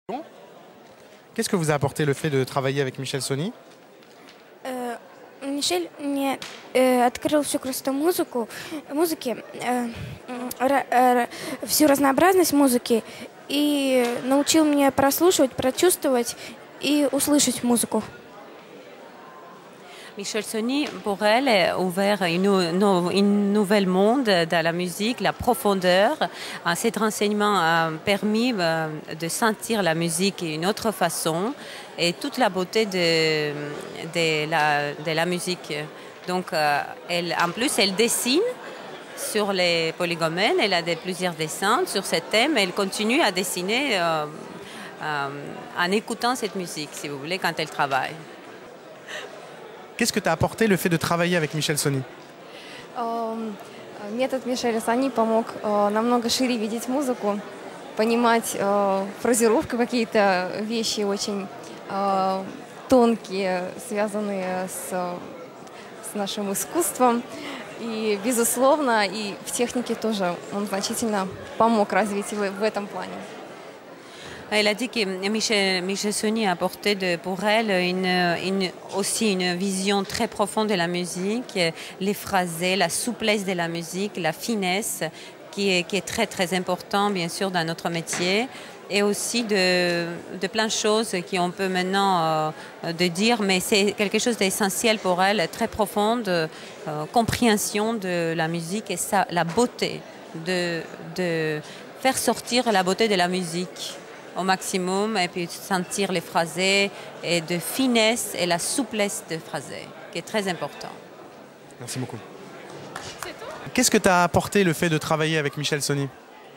Qu'est-ce que vous a apporté le fait de travailler avec Michel Sony? Мишель мне открыл всю красоту музыки, всю разнообразность музыки и научил меня прослушивать, прочувствовать и услышать музыку. Michel Sony, pour elle, a ouvert une nouvelle monde dans la musique, la profondeur. Cet renseignement a permis de sentir la musique d'une autre façon et toute la beauté de la musique. Donc, en plus, elle dessine sur les polygomènes. Elle a plusieurs dessins sur ce thème. Elle continue à dessiner en écoutant cette musique, si vous voulez, quand elle travaille. Qu'est-ce que t'a apporté le fait de travailler avec Michel Sony? Метод Мишеля Сони помог намного шире видеть музыку, понимать фразировку, какие-то вещи очень тонкие, связанные с нашим искусством. И, безусловно, и в технике тоже он значительно помог развитию в этом плане. Elle a dit que Michel Sony a apporté pour elle aussi une vision très profonde de la musique, les phrasés, la souplesse de la musique, la finesse, qui est très très important bien sûr dans notre métier, et aussi de plein de choses qu'on peut maintenant de dire, mais c'est quelque chose d'essentiel pour elle, très profonde, compréhension de la musique et la beauté, de faire sortir la beauté de la musique au maximum et puis sentir les phrasés et de finesse et la souplesse des phrasés, qui est très important. Merci beaucoup. Qu'est-ce que t'a apporté le fait de travailler avec Michel Sony?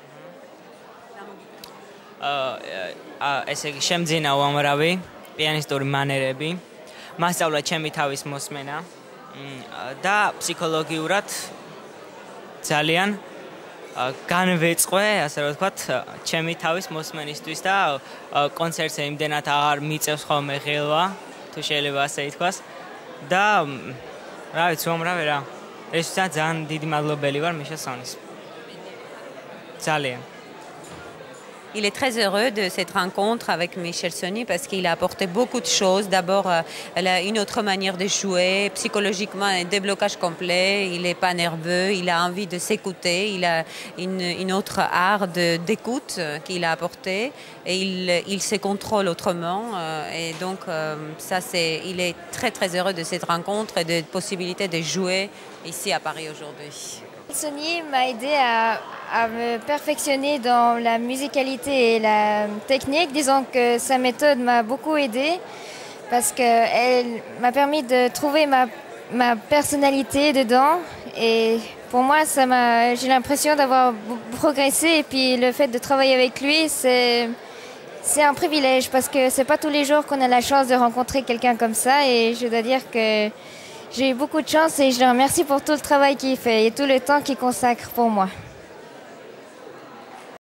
ესე იგი შემძინა უამრავი პიანისტური მანერები, მასწავლა ჩემი თავის მოსმენა და ფსიქოლოგიურად ძალიან განვეწყვე, ასე რომ ვთქვათ, ჩემი თავის მოსმენისთვის და კონცერტზე იმდენად აღარ მიწევს ხოლმე ღელვა, თუ შეიძლება ასე ითქვას. და რა ვიცი, უამრავი რა. ეს ძალიან დიდი მადლობელი ვარ Michel Sonis. ძალიან. Il est très heureux de cette rencontre avec Michel Sony parce qu'il a apporté beaucoup de choses. D'abord, elle a une autre manière de jouer, psychologiquement un déblocage complet, il n'est pas nerveux, il a envie de s'écouter, il a une autre art d'écoute qu'il a apporté et il se contrôle autrement. Et donc, il est très très heureux de cette rencontre et de la possibilité de jouer ici à Paris aujourd'hui. Sony m'a aidé à me perfectionner dans la musicalité et la technique. Disons que sa méthode m'a beaucoup aidé parce qu'elle m'a permis de trouver ma personnalité dedans. Et pour moi, j'ai l'impression d'avoir progressé. Et puis le fait de travailler avec lui, c'est un privilège parce que c'est pas tous les jours qu'on a la chance de rencontrer quelqu'un comme ça. Et je dois dire que j'ai eu beaucoup de chance et je le remercie pour tout le travail qu'il fait et tout le temps qu'il consacre pour moi.